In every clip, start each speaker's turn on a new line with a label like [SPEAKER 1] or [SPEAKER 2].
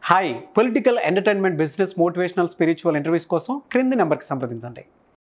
[SPEAKER 1] Hi political entertainment business motivational spiritual interviews కోసం క్రింది నెంబర్కి సంప్రదించండి.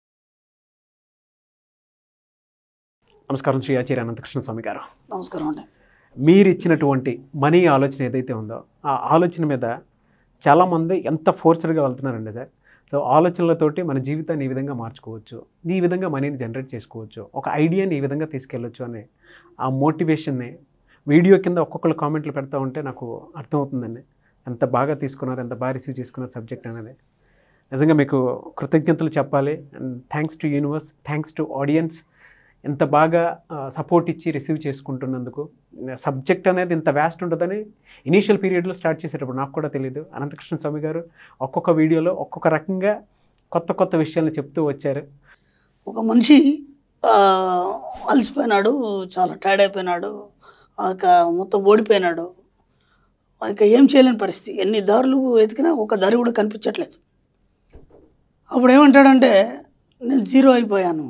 [SPEAKER 1] నమస్కారం శ్రీ ఆచార్య అనంతకృష్ణ స్వామి గారు.
[SPEAKER 2] నమస్కారం అండి.
[SPEAKER 1] మీరు ఇచ్చినటువంటి మనీ ఆలోచన ఏదైతే ఉందో ఆ ఆలోచన మీద చాలామంది ఎంత ఫోర్స్డ్గా వెళ్తున్నారండి సార్. సో ఆలోచనలతోటి మన జీవితాన్ని ఈ విధంగా మార్చుకోవచ్చు, ఈ విధంగా మనీని జనరేట్ చేసుకోవచ్చు, ఒక ఐడియాని ఈ విధంగా తీసుకెళ్ళొచ్చు అనే ఆ మోటివేషన్ని వీడియో కింద ఒక్కొక్కరు కామెంట్లు పెడతా ఉంటే నాకు అర్థమవుతుందండి. ఎంత బాగా తీసుకున్నారు, ఎంత బాగా రిసీవ్ చేసుకున్నారు సబ్జెక్ట్ అనేది. నిజంగా మీకు కృతజ్ఞతలు చెప్పాలి. And thanks to universe, thanks to audience, ఎంత బాగా సపోర్ట్ ఇచ్చి రిసీవ్ చేసుకుంటున్నందుకు. సబ్జెక్ట్ అనేది ఇంత వ్యాస్ట్ ఉంటుందని ఇనీషియల్ పీరియడ్లో స్టార్ట్ చేసేటప్పుడు నాకు కూడా తెలియదు. అనంతకృష్ణ స్వామి గారు ఒక్కొక్క వీడియోలో ఒక్కొక్క రకంగా కొత్త కొత్త విషయాలను చెప్తూ వచ్చారు.
[SPEAKER 2] ఒక మనిషి అలసిపోయినాడు, చాలా టైర్డ్ అయిపోయినాడు, మొత్తం ఓడిపోయినాడు, ఇక ఏం చేయలేని పరిస్థితి. ఎన్ని దారులు వెతికినా ఒక దారి కూడా కనిపించట్లేదు. అప్పుడు ఏమంటాడంటే, నేను జీరో అయిపోయాను,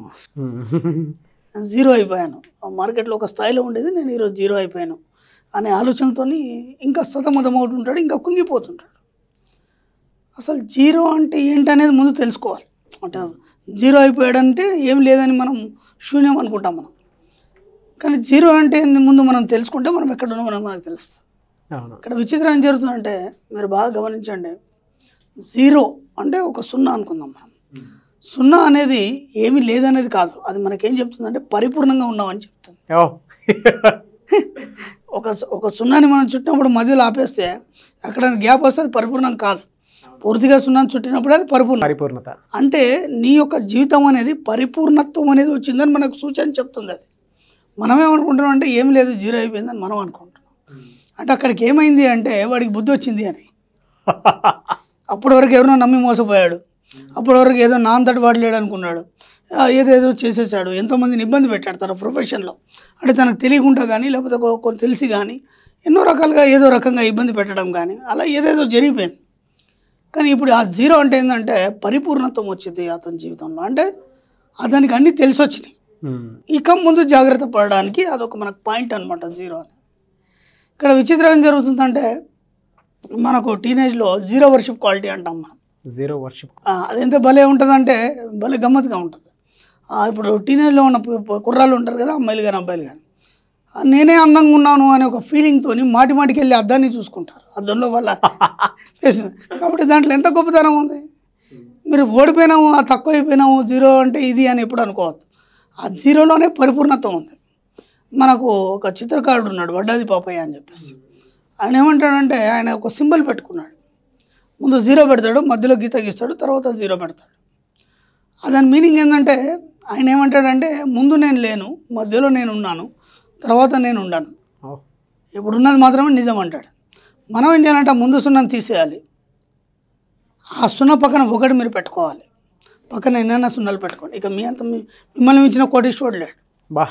[SPEAKER 2] మార్కెట్లో ఒక స్థాయిలో ఉండేది, నేను ఈరోజు జీరో అయిపోయాను అనే ఆలోచనతో ఇంకా సతమతం అవుతుంటాడు, ఇంకా కుంగిపోతుంటాడు. అసలు జీరో అంటే ఏంటనేది ముందు తెలుసుకోవాలి. అంటే జీరో అయిపోయాడంటే ఏం లేదని మనం శూన్యం అనుకుంటాం మనం. కానీ జీరో అంటే ముందు మనం తెలుసుకుంటే మనం ఎక్కడ ఉన్నామో మనకు తెలుస్తుంది. ఇక్కడ విచిత్రం ఏం జరుగుతుందంటే, మీరు బాగా గమనించండి, జీరో అంటే ఒక సున్నా అనుకుందాం మనం. సున్నా అనేది ఏమీ లేదనేది కాదు, అది మనకేం చెప్తుందంటే పరిపూర్ణంగా ఉన్నామని చెప్తుంది. ఒక సున్నాని మనం చుట్టినప్పుడు మధ్యలో ఆపేస్తే అక్కడ గ్యాప్ వస్తే అది పరిపూర్ణం కాదు. పూర్తిగా సున్నాని చుట్టినప్పుడు అది పరిపూర్ణత. అంటే నీ యొక్క జీవితం అనేది పరిపూర్ణత్వం అనేది వచ్చిందని మనకు సూచన చెప్తుంది. అది మనమేమనుకుంటున్నాం అంటే ఏం లేదు, జీరో అయిపోయిందని మనం అనుకుంటున్నాం. అంటే అక్కడికి ఏమైంది అంటే వాడికి బుద్ధి వచ్చింది అని. అప్పటి వరకు ఎవరినో నమ్మి మోసపోయాడు, అప్పటి వరకు ఏదో నా అంతటి వాడు లేడు అనుకున్నాడు, ఏదేదో చేసేసాడు, ఎంతోమందిని ఇబ్బంది పెట్టాడు తన ప్రొఫెషన్లో. అంటే తనకు తెలియకుండా కానీ లేకపోతే కొన్ని తెలిసి కానీ ఎన్నో రకాలుగా ఏదో రకంగా ఇబ్బంది పెట్టడం కానీ అలా ఏదేదో జరిగిపోయింది. కానీ ఇప్పుడు ఆ జీరో అంటే ఏంటంటే పరిపూర్ణత్వం వచ్చింది అతని జీవితంలో. అంటే అతనికి అన్నీ తెలిసి వచ్చినాయి. ఇక ముందు జాగ్రత్త పడడానికి అదొక మనకు పాయింట్ అనమాట జీరో అని. ఇక్కడ విచిత్రం ఏం జరుగుతుందంటే, మనకు టీనేజ్లో జీరో వర్షిప్ క్వాలిటీ అంటాం మనం.
[SPEAKER 1] జీరో వర్షిప్
[SPEAKER 2] అదెంత భలే ఉంటుందంటే భలే గమ్మత్తుగా ఉంటుంది. ఇప్పుడు టీనేజ్లో ఉన్న కుర్రాళ్ళు ఉంటారు కదా, అమ్మాయిలు కానీ అబ్బాయిలు కానీ, నేనే అందంగా ఉన్నాను అనే ఒక ఫీలింగ్తో మాటికి వెళ్ళి అద్దాన్ని చూసుకుంటారు, అద్దంలో వాళ్ళ ఫేస్. కాబట్టి దాంట్లో ఎంత గొప్పతనం ఉంది. మీరు ఓడిపోయినాము, తక్కువ అయిపోయినాము, జీరో అంటే ఇది అని ఎప్పుడు అనుకోవద్దు. ఆ జీరోలోనే పరిపూర్ణత్వం ఉంది. మనకు ఒక చిత్రకారుడు ఉన్నాడు, వడ్డాది పాపయ్య అని చెప్పేసి. ఆయన ఏమంటాడంటే, ఆయన ఒక సింబల్ పెట్టుకున్నాడు. ముందు జీరో పెడతాడు, మధ్యలో గీత గీస్తాడు, తర్వాత జీరో పెడతాడు. దాని మీనింగ్ ఏంటంటే, ఆయన ఏమంటాడంటే, ముందు నేను లేను, మధ్యలో నేను ఉన్నాను, తర్వాత నేను ఉన్నాను, ఇప్పుడు ఉన్నది మాత్రమే నిజం అంటాడు. మనం ఏం చేయాలంటే ముందు సున్నాను తీసేయాలి, ఆ సున్నా పక్కన ఒకటి మీరు పెట్టుకోవాలి, పక్కన ఎన్నైనా సున్నాలు పెట్టుకోండి. ఇక మిమ్మల్ని మించిన కోటీశ్వరుడు లేడు.
[SPEAKER 1] బా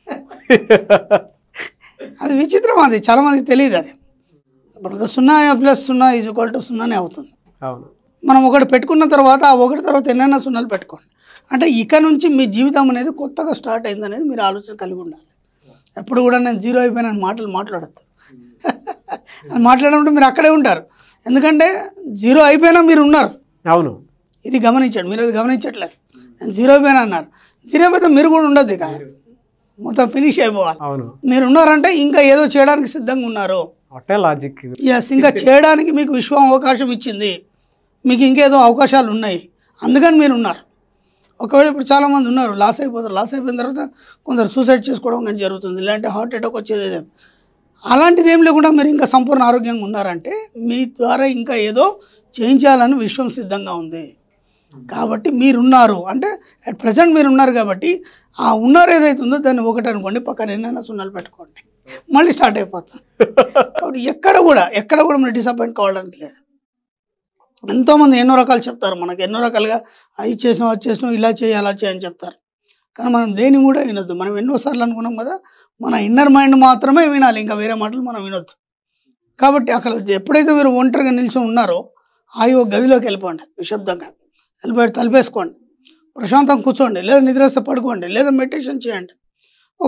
[SPEAKER 2] అది విచిత్రం, అది చాలామందికి తెలియదు. అది ఇప్పుడు సున్నా ప్లస్ సున్నా ఈజ్ ఈక్వల్ టు సున్నానే అవుతుంది. మనం ఒకటి పెట్టుకున్న తర్వాత ఆ ఒకటి తర్వాత ఎన్నైనా సున్నాలు పెట్టుకోండి. అంటే ఇక నుంచి మీ జీవితం అనేది కొత్తగా స్టార్ట్ అయింది అనేది మీరు ఆలోచన కలిగి ఉండాలి. ఎప్పుడు కూడా నేను జీరో అయిపోయిన మాటలు మాట్లాడద్దు. అది మాట్లాడమంటే మీరు అక్కడే ఉంటారు, ఎందుకంటే జీరో అయిపోయినా మీరు ఉన్నారు.
[SPEAKER 1] అవును,
[SPEAKER 2] ఇది గమనించండి. మీరు అది గమనించట్లేదు. నేను జీరో అయిపోయినా అన్నారు, జీరో అయిపోతే మీరు కూడా ఉండద్దు, ఇక మొత్తం ఫినిష్ అయిపోవాలి. మీరు ఉన్నారంటే ఇంకా ఏదో చేయడానికి సిద్ధంగా ఉన్నారు. ఎస్, ఇంకా చేయడానికి మీకు విశ్వం అవకాశం ఇచ్చింది, మీకు ఇంకేదో అవకాశాలు ఉన్నాయి, అందుకని మీరు ఉన్నారు. ఒకవేళ ఇప్పుడు చాలామంది ఉన్నారు లాస్ అయిపోతారు, లాస్ అయిపోయిన తర్వాత కొందరు సూసైడ్ చేసుకోవడం కానీ జరుగుతుంది, ఇలాంటి హార్ట్ అటాక్ వచ్చేది. అలాంటిది ఏం లేకుండా మీరు ఇంకా సంపూర్ణ ఆరోగ్యంగా ఉన్నారంటే మీ ద్వారా ఇంకా ఏదో చేయించాలని విశ్వం సిద్ధంగా ఉంది. కాబట్టి మీరున్నారు అంటే అట్ ప్రజెంట్ మీరు ఉన్నారు. కాబట్టి ఆ ఉన్నారు ఏదైతే ఉందో దాన్ని ఒకటి అనుకోండి, పక్కన ఎన్నైనా సున్నాలు పెట్టుకోండి, మళ్ళీ స్టార్ట్ అయిపోతుంది. కాబట్టి ఎక్కడ కూడా మీరు డిసప్పాయింట్ కావడానికి లేదు. ఎంతోమంది ఎన్నో రకాలు చెప్తారు మనకు, ఎన్నో రకాలుగా అది చేసినావు, అది చేసినావు, ఇలా చేయి, అలా చేయని చెప్తారు. కానీ మనం దేని కూడా వినొద్దు. మనం ఎన్నోసార్లు అనుకున్నాం కదా, మన ఇన్నర్ మైండ్ మాత్రమే వినాలి, ఇంకా వేరే మాటలు మనం వినొద్దు. కాబట్టి అక్కడ ఎప్పుడైతే మీరు ఒంటరిగా నిల్చొని ఉన్నారో ఒక గదిలోకి వెళ్ళిపోండి, నిశ్శబ్దంగా వెళ్ళిపోయి తలుపేసుకోండి, ప్రశాంతంగా కూర్చోండి, లేదా నిద్రస్తే పడుకోండి, లేదా మెడిటేషన్ చేయండి,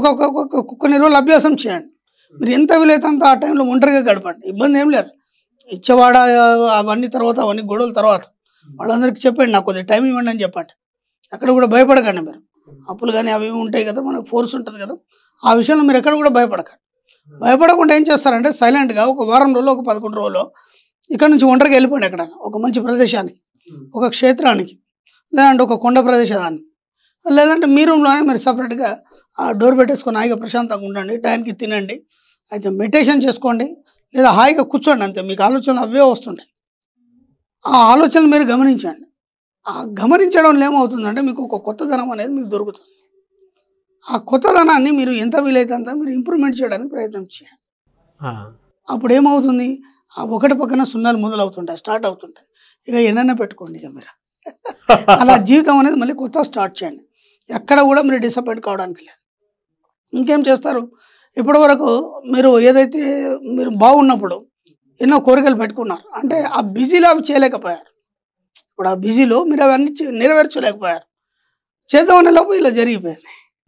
[SPEAKER 2] కొన్ని రోజులు అభ్యాసం చేయండి. మీరు ఎంత వీలైతే అంత ఆ టైంలో ఒంటరిగా గడపండి, ఇబ్బంది ఏం లేదు. ఇచ్చేవాడ అవన్నీ తర్వాత అవన్నీ గొడవల తర్వాత వాళ్ళందరికీ చెప్పండి, నాకు కొద్దిగా టైం ఇవ్వండి అని చెప్పండి. ఎక్కడ కూడా భయపడకండి మీరు. అప్పులు కానీ అవి ఉంటాయి కదా, మనకు ఫోర్స్ ఉంటుంది కదా, ఆ విషయంలో మీరు ఎక్కడ కూడా భయపడకండి. భయపడకుండా ఏం చేస్తారంటే సైలెంట్గా ఒక వారం రోజులు, ఒక 11 రోజులు ఇక్కడ నుంచి ఒంటరిగా వెళ్ళిపోండి ఎక్కడైనా ఒక మంచి ప్రదేశానికి, ఒక క్షేత్రానికి, లేదంటే ఒక కొండ ప్రదేశానికి, లేదంటే మీ రూమ్లోనే మీరు సపరేట్గా ఆ డోర్ పెట్టేసుకొని హాయిగా ప్రశాంతంగా ఉండండి, టైంకి తినండి, అయితే మెడిటేషన్ చేసుకోండి, లేదా హాయిగా కూర్చోండి. అంతే, మీకు ఆలోచనలు అవే వస్తుంటాయి. ఆ ఆలోచనలు మీరు గమనించండి. ఆ గమనించడంలో ఏమవుతుందంటే మీకు ఒక కొత్తదనం అనేది మీకు దొరుకుతుంది. ఆ కొత్తదనాన్ని మీరు ఎంత వీలైతే అంత మీరు ఇంప్రూవ్మెంట్ చేయడానికి ప్రయత్నం చేయండి. అప్పుడు ఏమవుతుంది, ఆ ఒకటి పక్కన సున్నాలు మొదలవుతుంటాయి, స్టార్ట్ అవుతుంటాయి. ఇక ఎన్నైనా పెట్టుకోండి ఇక మీరు. అలా జీవితం అనేది మళ్ళీ కొత్త స్టార్ట్ చేయండి. ఎక్కడ కూడా మీరు డిసప్పాయింట్ కావడానికి లేదు. ఇంకేం చేస్తారు, ఇప్పటి వరకు మీరు ఏదైతే మీరు బాగున్నప్పుడు ఎన్నో కోరికలు పెట్టుకున్నారు అంటే ఆ బిజీలో అవి చేయలేకపోయారు. ఇప్పుడు ఆ బిజీలో మీరు అవన్నీ నెరవేర్చలేకపోయారు. చేద్దామనే లోపు ఇలా జరిగిపోయింది.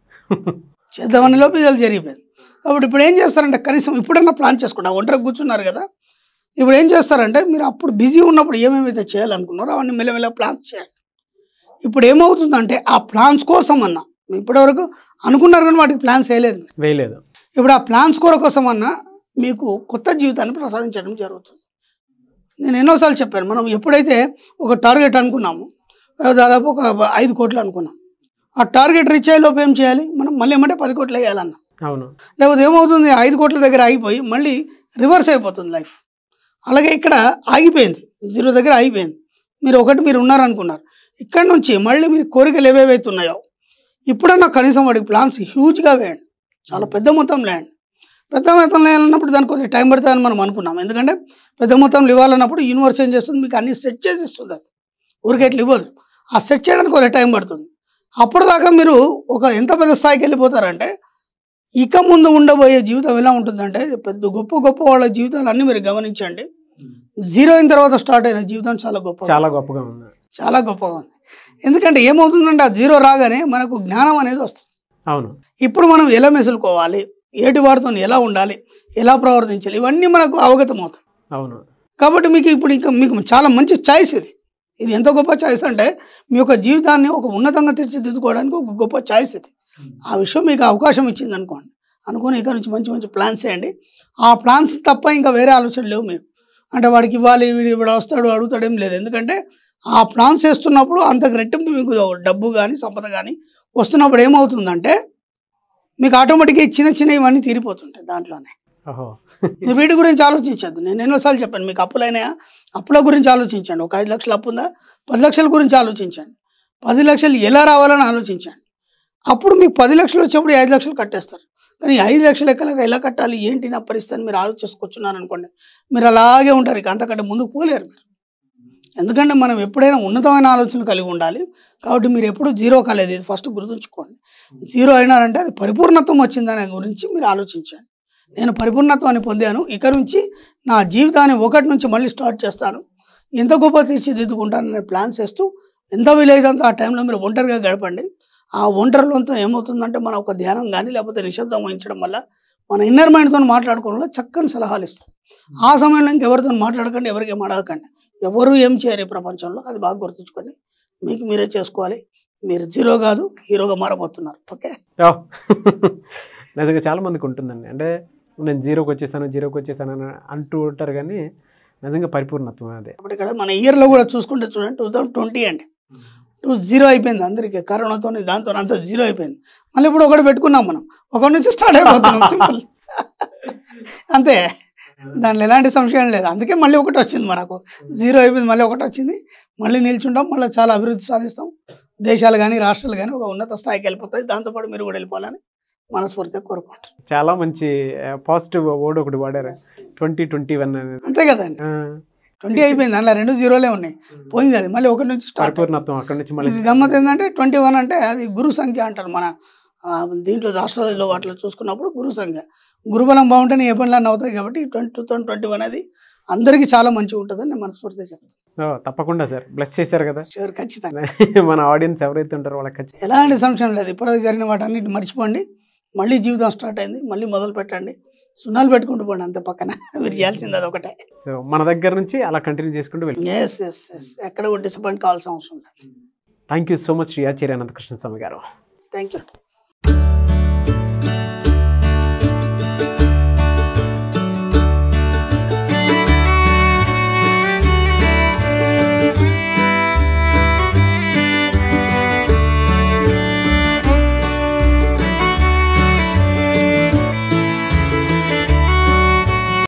[SPEAKER 2] కాబట్టి ఇప్పుడు ఏం చేస్తారంటే కనీసం ఇప్పుడన్నా ప్లాన్ చేసుకోండి. ఆ ఒంటరికి కూర్చున్నారు కదా, ఇప్పుడు ఏం చేస్తారంటే మీరు అప్పుడు బిజీ ఉన్నప్పుడు ఏమేమైతే చేయాలనుకున్నారో అవన్నీ మెల్లమెల్ల ప్లాన్స్ చేయండి. ఇప్పుడు ఏమవుతుందంటే ఆ ప్లాన్స్ కోసం అన్నా ఇప్పటివరకు అనుకున్నారు కానీ వాటికి ప్లాన్స్ వేయలేదు. ఇప్పుడు ఆ ప్లాన్స్ కోసం అన్నా మీకు కొత్త జీవితాన్ని ప్రసాదించడం జరుగుతుంది. నేను ఎన్నోసార్లు చెప్పాను, మనం ఎప్పుడైతే ఒక టార్గెట్ అనుకున్నాము, దాదాపు ఒక 5 కోట్లు అనుకున్నాం, ఆ టార్గెట్ రీచ్ అయ్యే లోపు ఏం చేయాలి, మనం మళ్ళీ ఏమంటే 10 కోట్లు వేయాలన్నా.
[SPEAKER 1] అవును.
[SPEAKER 2] లేకపోతే ఏమవుతుంది, 5 కోట్ల దగ్గర ఆగిపోయి మళ్ళీ రివర్స్ అయిపోతుంది లైఫ్. అలాగే ఇక్కడ ఆగిపోయింది, 0 దగ్గర ఆగిపోయింది. మీరు ఉన్నారనుకున్నారు, ఇక్కడ నుంచి మళ్ళీ మీరు కోరికలు ఏవేవైతే ఉన్నాయో ఇప్పుడన్నా కనీసం వాడికి ప్లాన్స్ హ్యూజ్గా వేయండి. చాలా పెద్ద మొత్తంలో వేయండి. పెద్ద మొత్తంలో వేయాలన్నప్పుడు దానికి కొంచెం టైం పడుతుందని మనం అనుకున్నాం. ఎందుకంటే పెద్ద మొత్తంలో ఇవ్వాలన్నప్పుడు యూనివర్స్ ఏం చేస్తుంది, మీకు అన్ని సెట్ చేసి ఇస్తుంది. అది ఊరికెట్లు ఇవ్వదు, ఆ సెట్ చేయడానికి కొంచెం టైం పడుతుంది. అప్పటిదాకా మీరు ఒక ఎంత పెద్ద స్థాయికి వెళ్ళిపోతారంటే ఇక ముందు ఉండబోయే జీవితం ఎలా ఉంటుందంటే పెద్ద గొప్ప వాళ్ళ జీవితాలన్నీ మీరు గమనించండి. 0 అయిన తర్వాత స్టార్ట్ అయిన జీవితం చాలా గొప్పగా ఉంది. ఎందుకంటే ఏమవుతుందంటే ఆ 0 రాగానే మనకు జ్ఞానం అనేది వస్తుంది.
[SPEAKER 1] అవును. ఇప్పుడు
[SPEAKER 2] మనం ఎలా మెసులుకోవాలి, ఏటి వాడితో ఎలా ఉండాలి, ఎలా ప్రవర్తించాలి, ఇవన్నీ మనకు అవగతం అవుతాయి.
[SPEAKER 1] అవును.
[SPEAKER 2] కాబట్టి మీకు ఇప్పుడు ఇంకా మీకు చాలా మంచి ఛాయిస్ ఇది ఎంత గొప్ప ఛాయిస్ అంటే మీ యొక్క జీవితాన్ని ఒక ఉన్నతంగా తీర్చిదిద్దుకోవడానికి ఒక గొప్ప ఛాయిస్ ఇది. ఆ విషయం మీకు అవకాశం ఇచ్చింది అనుకోని ఇక నుంచి మంచి ప్లాన్స్ చేయండి. ఆ ప్లాన్స్ తప్ప ఇంకా వేరే ఆలోచనలు లేవు మీకు. అంటే వాడికి ఇవ్వాలి, వీడు వస్తాడు అడుగుతాడేం లేదు. ఎందుకంటే ఆ ప్లాన్స్ వేస్తున్నప్పుడు అంతకు రెట్టింపు మీకు డబ్బు కానీ సంపద కానీ వస్తున్నప్పుడు ఏమవుతుందంటే మీకు ఆటోమేటిక్గా చిన్న ఇవన్నీ తీరిపోతుంటాయి దాంట్లోనే. మీరు వీటి గురించి ఆలోచించద్దు. నేను ఎన్నోసార్లు చెప్పాను, మీకు అప్పుల గురించి ఆలోచించండి. ఒక 5 లక్షలు అప్పు ఉందా, 10 లక్షల గురించి ఆలోచించండి. 10 లక్షలు ఎలా రావాలని ఆలోచించండి. అప్పుడు మీకు 10 లక్షలు వచ్చేప్పుడు 5 లక్షలు కట్టేస్తారు. కానీ 5 లక్షలు ఎలా కట్టాలి, ఏంటి నా పరిస్థితి అని మీరు ఆలోచించుకొచ్చున్నారు అనుకోండి, మీరు అలాగే ఉంటారు. ఇక అంతకంటే ముందుకు పోలేరు మీరు. ఎందుకంటే మనం ఎప్పుడైనా ఉన్నతమైన ఆలోచనలు కలిగి ఉండాలి. కాబట్టి మీరు ఎప్పుడు 0 కాలేదు, ఇది ఫస్ట్ గుర్తుంచుకోండి. 0 అయినారంటే అది పరిపూర్ణత్వం వచ్చిందనే గురించి మీరు ఆలోచించండి. నేను పరిపూర్ణత్వాన్ని పొందాను, ఇక నుంచి నా జీవితాన్ని 1 నుంచి మళ్ళీ స్టార్ట్ చేస్తాను, ఎంత గొప్ప తీర్చిదిద్దుకుంటానని ప్లాన్ చేస్తూ ఎంత వీలైతే ఆ టైంలో మీరు ఒంటరిగా గడపండి. ఆ ఒంటరిలోంతో ఏమవుతుందంటే మన ఒక ధ్యానం కానీ లేకపోతే నిశ్శబ్దం వహించడం వల్ల మన ఇన్నర్ మైండ్తో మాట్లాడుకోవడం వల్ల చక్కని సలహాలు ఇస్తాయి. ఆ సమయంలో ఇంకెవరితో మాట్లాడకండి, ఎవరికేం అడగకండి. ఎవరు ఏం చేయరు ఈ ప్రపంచంలో, అది బాగా గుర్తుంచుకొని మీకు మీరే చేసుకోవాలి. మీరు 0 కాదు, హీరోగా మారబోతున్నారు. ఓకే.
[SPEAKER 1] నిజంగా చాలా మందికి ఉంటుందండి, అంటే నేను 0కి వచ్చేసాను అని అంటూ ఉంటారు, కానీ నిజంగా పరిపూర్ణత్వం అదే.
[SPEAKER 2] ఇప్పుడు ఇక్కడ మన ఇయర్లో కూడా చూసుకుంటే చూడండి, 2020 అండి, 0 అయిపోయింది అందరికీ. కరోనాతో దాంతో అంతా 0 అయిపోయింది. మళ్ళీ ఇప్పుడు ఒకటి పెట్టుకున్నాం, మనం 1 నుంచి స్టార్ట్ అయిపోతున్నాం. సింపుల్ అంతే, దాంట్లో ఎలాంటి సంశయం లేదు. అందుకే మళ్ళీ 1 వచ్చింది మనకు. 0 అయిపోయింది, మళ్ళీ 1 వచ్చింది. మళ్ళీ నిల్చుంటాం, మళ్ళీ చాలా అభివృద్ధి సాధిస్తాం. దేశాలు కానీ రాష్ట్రాలు కానీ ఒక ఉన్నత స్థాయికి వెళ్ళిపోతాయి. దాంతోపాటు మీరు కూడా వెళ్ళిపోవాలని మనస్ఫూర్తిగా కోరుకుంటారు.
[SPEAKER 1] చాలా మంచి పాజిటివ్ వర్డ్ ఒకటి వాడారు, 2021 అనేది.
[SPEAKER 2] అంతే కదండి, 20 అయిపోయింది, అందులో 2 0లే ఉన్నాయి, పోయింది. అది మళ్ళీ 1 నుంచి స్టార్ట్.
[SPEAKER 1] అక్కడి నుంచి మళ్ళీ
[SPEAKER 2] గమ్మత్ ఏంటంటే 21 అంటే అది గురు సంఖ్య అంటారు. మన దీంట్లో రాష్ట్రాలలో వాటిలో చూసుకున్నప్పుడు గురు సంఖ్య, గురుబలం బాగుంటేనే ఏ పనులన్నీ అవుతాయి. కాబట్టి 2021 అనేది అందరికీ చాలా మంచిగా ఉంటుందని నేను మనస్ఫూర్తిగా చెప్తాను.
[SPEAKER 1] తప్పకుండా సార్, బ్లెస్ చేశారు కదా.
[SPEAKER 2] షూర్, ఖచ్చితంగా.
[SPEAKER 1] మన ఆడియన్స్ ఎవరైతే ఉంటారో వాళ్ళకి ఖచ్చితంగా
[SPEAKER 2] ఎలాంటి సంశయం లేదు. ఇప్పటిదాకా జరిగిన వాటన్నిటి మర్చిపోండి, మళ్ళీ జీవితం స్టార్ట్ అయింది, మళ్ళీ మొదలు పెట్టండి. సున్నాలు పెట్టుకుంటూ పోండి అంతే పక్కన. మీరు చేయాల్సింది అదొకటే.
[SPEAKER 1] సో మన దగ్గర నుంచి అలా కంటిన్యూ చేసుకుంటూ వెళ్ళి
[SPEAKER 2] ఎస్ ఎస్ ఎస్ ఎక్కడ కూడా డిసప్పాయింట్ కావాల్సిన అవసరం లేదు.
[SPEAKER 1] Thank you so much Shri Acharya Anantakrishna Swami garu.
[SPEAKER 2] Thank you.